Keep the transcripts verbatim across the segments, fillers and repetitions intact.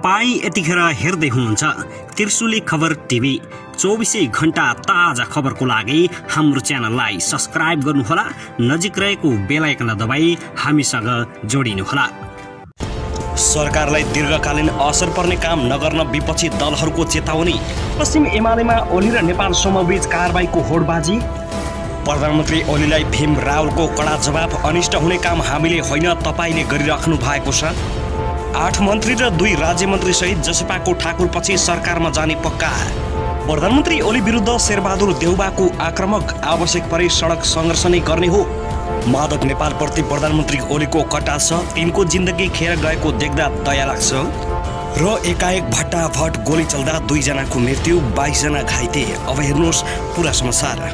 तपाई यतिखेर हेर्दै हुनुहुन्छ त्रिशुली खबर टिभी। चौबीसै घण्टा ताजा खबरको लागि हाम्रो च्यानललाई सब्स्क्राइब गर्नुहोला, नजिक रहेको बेल आइकन दबाई हामीसँग जोडिनुहोला। सरकारलाई दीर्घकालीन असर पर्ने काम नगर्न विपक्षी दलहरूको चेतावनी। पश्चिम एमालेमा ओली र नेपाल समूहबीच कारबाहीको होडबाजी। प्रधानमन्त्री ओलीलाई भीम रावलको कडा जवाब, अनिष्ट हुने काम हामीले होइन तपाईले गरिराख्नु भएको छ। आठ मन्त्री र दुई राज्य मन्त्री सहित जसपाको ठाकुरपछि सरकारमा जाने पक्का। प्रधानमन्त्री ओली विरुद्ध शेरबहादुर देउबाको आक्रमक, आवश्यक परे सडक सङ्घर्ष नै गर्ने हो। माधव नेपालप्रति प्रधानमन्त्री ओलीको कटाक्ष, तिनको जिन्दगी खेर गएको देख्दा दया लाग्छ। र एकाएक भट्टाभट गोली चल्दा दुईजनाको मृत्यु, बाइसजना घाइते। अब हेर्नुहोस् पुरा समाचार।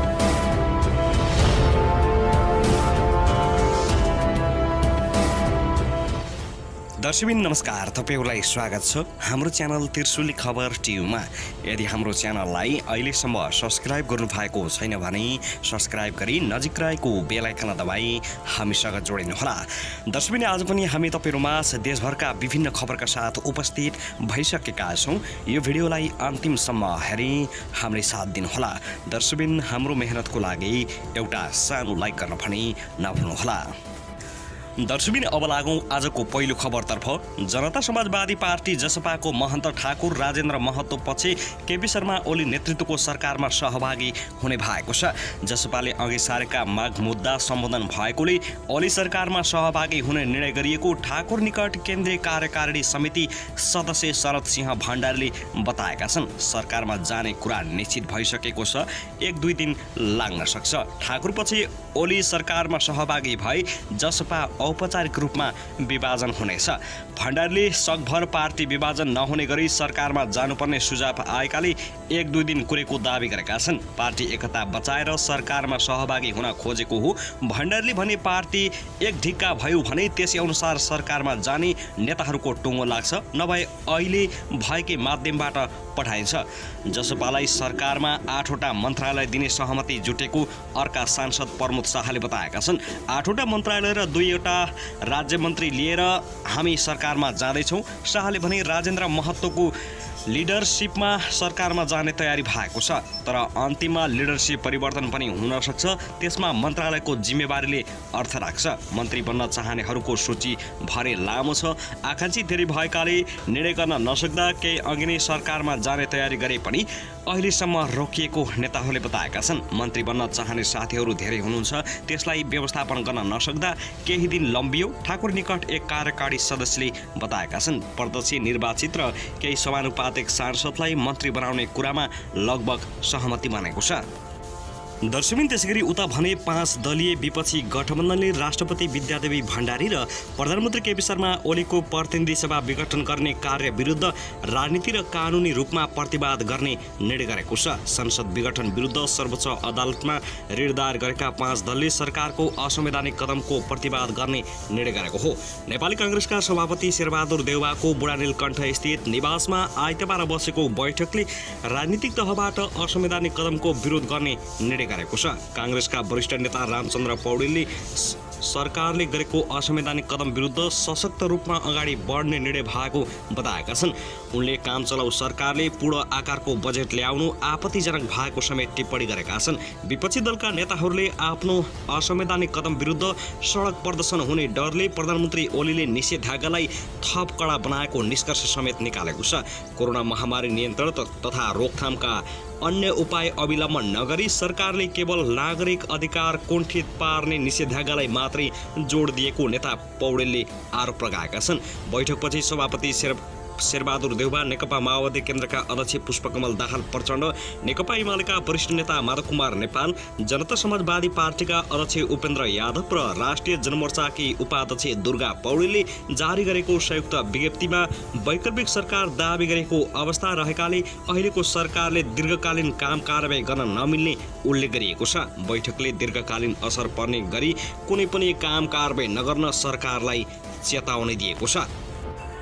दर्शकबिन नमस्कार, तपाईहरुलाई स्वागत छ हाम्रो च्यानल त्रिशुली खबर टिभीमा। यदि हाम्रो च्यानललाई अहिलेसम्म सब्स्क्राइब गर्नु भएको छैन भने सब्स्क्राइब गरी नजिक रहेको बेल आइकन दबाई हामीसँग जोडिनुहोला। दर्शकबिन आज पनि हामी तपाईहरुमा देशभरका विभिन्न खबरका साथ उपस्थित भइसकेका छौं। यो भिडियोलाई अन्तिमसम्म हेरी हामीले साथ दिनुहोला। दर्शकबिन हाम्रो मेहनतको लागि एउटा सानो लाइक गर्न पनि नभुल्नुहोला। दर्शकबिन अब लागौं आजको पहिलो खबरतर्फ। जनता समाजवादी पार्टी जसपाको महन्त ठाकुर राजेन्द्र महतो पछि केपी शर्मा ओली नेतृत्वको सरकारमा सहभागी हुने भएको छ। जसपाले अघि सारेका माग मुद्दा सम्बोधन भएकोले ओली सरकारमा सहभागी हुने निर्णय गरिएको ठाकुर निकट केन्द्रीय कार्यकारिणी समिति सदस्य शरद सिंह भण्डारीले बताएका छन्। सरकारमा जाने कुरा निश्चित भइसकेको छ, एक दुई दिन लाग्न सक्छ। ठाकुर पछि ओली सरकारमा सहभागी भए जसपा औपचारिक रूपमा विभाजन हुनेछ। भण्डारीले सकभर पार्टी विभाजन नहुने गरी सरकारमा जानुपर्ने सुझाव आएकाले एक दुई दिन कुरेको दावी गरेका छन्। पार्टी एकता बचाएर सरकारमा सहभागी हुन खोजेको हो। भण्डारीले भने पार्टी एक ढिक्का भयो भने त्यसै अनुसार सरकारमा जाने नेताहरूको टुङ्गो लाग्छ, नभए अहिले भएकै माध्यमबाट पठाइन्छ। जसपालाई सरकारमा आठवटा मन्त्रालय दिने सहमति जुटेको अर्का सांसद प्रमोद शाहले बताएका छन्। आठवटा मन्त्रालय र दुईवटा राज्य मन्त्री लिएर हामी सरकारमा जाँदैछौँ। शाहले भने राजेन्द्र महतोको लिडरसिपमा सरकारमा जाने तयारी भएको छ, तर अन्तिममा लिडरसिप परिवर्तन पनि हुन सक्छ। त्यसमा मन्त्रालयको जिम्मेवारीले अर्थ राख्छ। मन्त्री बन्न चाहनेहरूको सूची भरे लामो छ। आकांक्षी धेरै भएकाले निर्णय गर्न नसक्दा केही अघि नै सरकारमा जाने तयारी गरे पनि अहिलेसम्म रोकिएको नेताहरूले बताएका छन्। मन्त्री बन्न चाहने साथीहरू धेरै हुनुहुन्छ, त्यसलाई व्यवस्थापन गर्न नसक्दा केही दिन लम्बियो। ठाकुर निकट एक कार्यकारी सदस्यले बताएका छन्। प्रत्यक्ष निर्वाचित र केही समानुपातिक सांसदलाई मन्त्री बनाउने कुरामा लगभग सहमति बनेको छ। दर्शकबिन त्यसैगरी उता भने पाँच दलीय विपक्षी गठबन्धनले राष्ट्रपति विद्यादेवी भण्डारी र प्रधानमन्त्री केपी शर्मा ओलीको प्रतिनिधि सभा विघटन गर्ने कार्य विरुद्ध राजनीति र कानुनी रूपमा प्रतिवाद गर्ने निर्णय गरेको छ। संसद विघटन विरुद्ध सर्वोच्च अदालतमा रिट दायर गरेका पाँच दलले सरकारको असंवैधानिक कदमको प्रतिवाद गर्ने निर्णय गरेको हो। नेपाली कांग्रेसका सभापति शेरबहादुर देउबाको बुढानीलकण्ठ स्थित निवासमा आइतबार बसेको बैठकले राजनीतिक तहबाट असंवैधानिक कदमको विरोध गर्ने निर्णय गरेको छ। कांग्रेसका वरिष्ठ नेता रामचन्द्र पौडेलले सरकारले गरेको असंवैधानिक कदम विरुद्ध सशक्त रूपमा अगाडि बढ्ने निर्णय भएको बताएका छन्। उनले काम चलाउ सरकारले पूर्ण आकारको बजेट ल्याउनु आपत्तिजनक भएको समेत टिप्पणी गरेका छन्। विपक्षी दलका नेताहरूले आफ्नो असंवैधानिक कदम विरुद्ध सडक प्रदर्शन हुने डरले प्रधानमन्त्री ओलीले निषेधाज्ञालाई थप कडा बनाएको निष्कर्ष समेत निकालेको छ। कोरोना महामारी नियन्त्रण तथा रोकथामका अन्य उपाय अवलम्बन नगरी सरकारले केवल नागरिक अधिकार कुण्ठित पार्ने निषेधाज्ञालाई मात्रै जोड दिएको नेता पौडेलले आरोप लगाएका छन्। बैठकपछि सभापति शेर शेरबहादुर देउबा, नेकपा माओवादी केन्द्रका अध्यक्ष पुष्पकमल दाहाल प्रचण्ड, नेकपा एमालेका वरिष्ठ नेता माधव कुमार नेपाल, जनता समाजवादी पार्टीका अध्यक्ष उपेन्द्र यादव र राष्ट्रिय जनमोर्चाकी उपाध्यक्ष दुर्गा पौडेलले जारी गरेको संयुक्त विज्ञप्तिमा वैकल्पिक सरकार दावी गरेको अवस्था रहेकाले अहिलेको सरकारले दीर्घकालीन काम कारबाही गर्न नमिल्ने उल्लेख गरिएको छ। बैठकले दीर्घकालीन असर पर्ने गरी कुनै पनि काम कारबाही नगर्न सरकारलाई चेतावनी दिएको छ।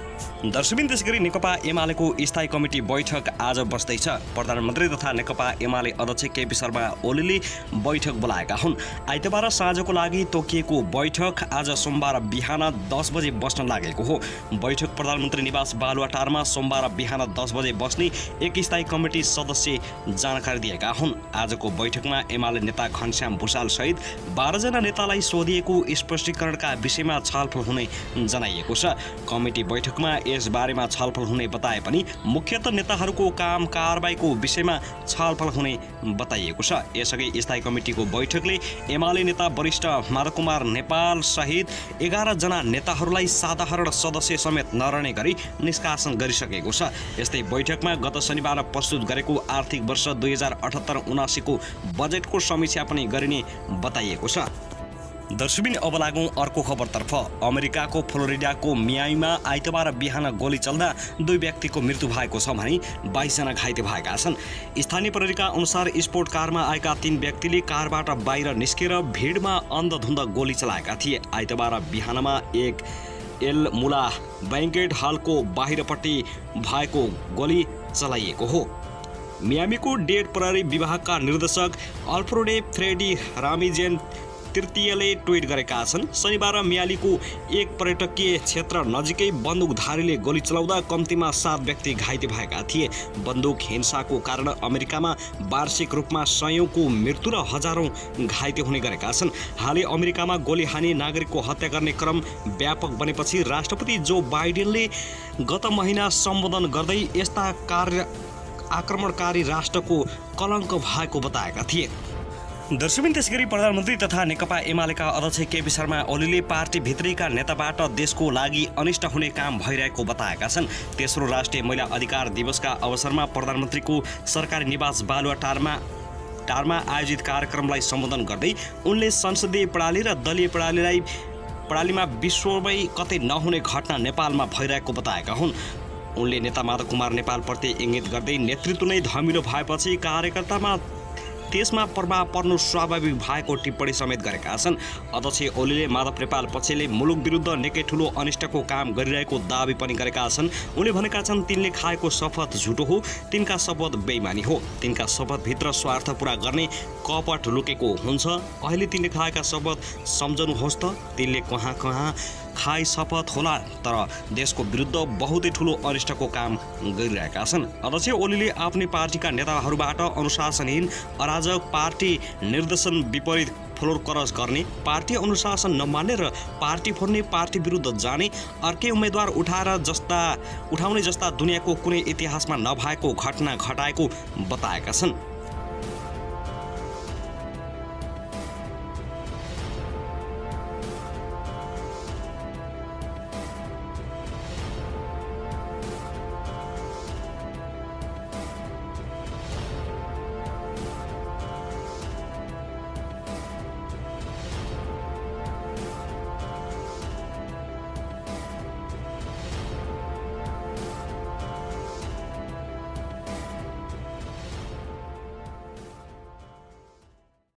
दर्शकबिन त्यसैगरी नेकपा एमालेको स्थायी कमिटी बैठक आज बस्दैछ। प्रधानमन्त्री तथा नेकपा एमाले अध्यक्ष केपी शर्मा ओलीले बैठक बोलाएका हुन्। आइतबार साँझको लागि तोकिएको बैठक आज सोमबार बिहान दस बजे बस्न लागेको हो। बैठक प्रधानमन्त्री निवास बालुवाटारमा सोमबार बिहान दस बजे बस्ने एक स्थायी कमिटी सदस्य जानकारी दिएका हुन्। आजको बैठकमा एमाले नेता घनश्याम भुषाल सहित बाह्रजना नेतालाई सोधिएको स्पष्टीकरणका विषयमा छलफल हुने जनाइएको छ। कमिटी बैठकमा यस बारेमा छलफल हुने बताए पनि मुख्यतः नेताहरूको काम कारबाहीको विषयमा छलफल हुने बताइएको छ। यसअघि स्थायी कमिटीको बैठकले एमाले नेता वरिष्ठ माधव कुमार नेपाल सहित एघार जना नेताहरूलाई साधारण सदस्य समेत नरहने गरी निष्कासन गरिसकेको छ। यस्तै बैठकमा गत शनिबार प्रस्तुत गरेको आर्थिक वर्ष दुई हजार अठहत्तर उनासीको बजेटको समीक्षा पनि गरिने बताइएको छ। दर्शकबिन अब लागौँ अर्को खबरतर्फ। अमेरिकाको फ्लोरिडाको मियामीमा आइतबार बिहान गोली चल्दा दुई व्यक्तिको मृत्यु भएको छ भने बाइसजना घाइते भएका छन्। स्थानीय प्रहरीका अनुसार स्पोर्ट कारमा आएका तीन व्यक्तिले कारबाट बाहिर निस्केर भिडमा अन्धधुन्ध गोली चलाएका थिए। आइतबार बिहानमा एक एल मुला बैंकेट हलको बाहिरपट्टि भएको गोली चलाइएको हो। मियामीको डेड प्रहरी विभागका निर्देशक अल्फ्रेडो फ्रेडी रामिजेन तृतीयले ट्विट गरेका छन्। शनिबार मियालीको एक पर्यटकीय क्षेत्र नजिकै बन्दुकधारीले गोली चलाउँदा कम्तीमा सात व्यक्ति घाइते भएका थिए। बन्दुक हिंसाको कारण अमेरिकामा वार्षिक रूपमा सयौंको मृत्यु र हजारौं घाइते हुने गरेका छन्। हालै अमेरिकामा गोली हानी नागरिकको हत्या गर्ने क्रम व्यापक बनेपछि राष्ट्रपति जो बाइडेनले गत महिना सम्बोधन गर्दै यस्ता कार्य आक्रमणकारी राष्ट्रको कलङ्क भएको बताएका थिए। दर्शकबिन त्यसैगरी प्रधानमन्त्री तथा नेकपा एमालेका अध्यक्ष केपी शर्मा ओलीले पार्टी भित्रैका नेताबाट देशको लागि अनिष्ट हुने काम भइरहेको बताएका छन्। तेस्रो राष्ट्रिय महिला अधिकार दिवसका अवसरमा प्रधानमन्त्रीको सरकारी निवास बालुवाटारमा टारमा आयोजित कार्यक्रमलाई सम्बोधन गर्दै उनले संसदीय प्रणाली र दलीय प्रणालीलाई प्रणालीमा विश्वमै कतै नहुने घटना नेपालमा भइरहेको बताएका हुन्। उनले नेता माधव कुमार नेपालप्रति इङ्गित गर्दै नेतृत्व नै धमिलो भएपछि कार्यकर्तामा त्यसमा प्रभाव पर्नु स्वाभाविक भएको टिप्पणी समेत गरेका छन्। अध्यक्ष ओलीले माधव नेपाल पक्षले मुलुक विरुद्ध निकै ठुलो अनिष्टको काम गरिरहेको दावी पनि गरेका छन्। उनले भनेका छन् तिनले खाएको शपथ झुटो हो, तिनका शपथ बेइमानी हो, तिनका शपथभित्र स्वार्थ पूरा गर्ने कपट लुकेको हुन्छ। अहिले तिनले खाएका शपथ सम्झनुहोस् त, तिनले कहाँ कहाँ खाई शपथ होला तर देशको विरुद्ध बहुतै ठुलो अनिष्टको काम गरिरहेका छन्। अध्यक्ष ओलीले आफ्नै पार्टीका नेताहरूबाट अनुशासनहीन अराजक पार्टी निर्देशन विपरीत फ्लोर क्रस गर्ने, पार्टी अनुशासन नमान्ने र पार्टी फोड्ने, पार्टी विरुद्ध जाने, अर्कै उम्मेदवार उठाएर जस्ता उठाउने जस्ता दुनियाँको कुनै इतिहासमा नभएको घटना घटाएको बताएका छन्।